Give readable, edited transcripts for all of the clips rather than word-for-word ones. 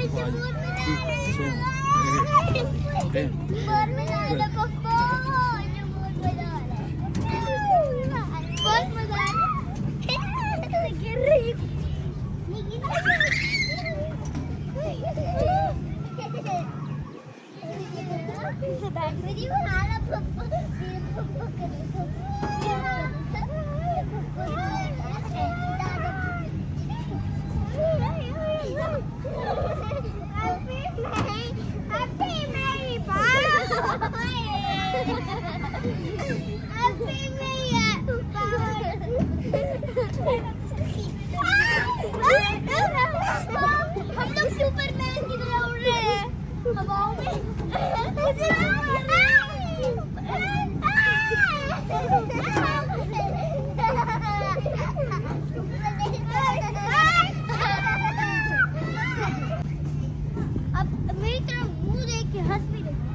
हम लोग सुपरमैन की तरह उड़ रहे हैं हवाओं में। अब मेरी तरफ मुंह देख के हंस भी रहे।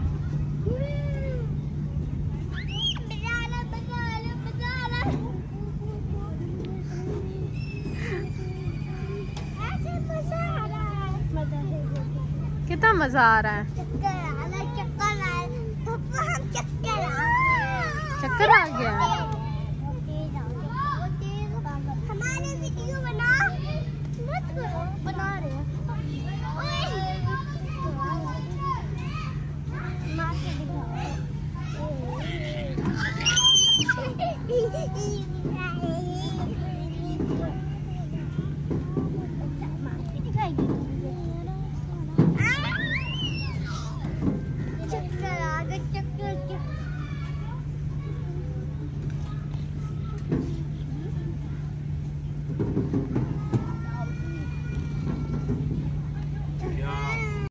कितना मजा आ रहा है। चक्कर आ गया। हमारे वीडियो बना मत करो, बना रहे हैं। मार के दिखाओ।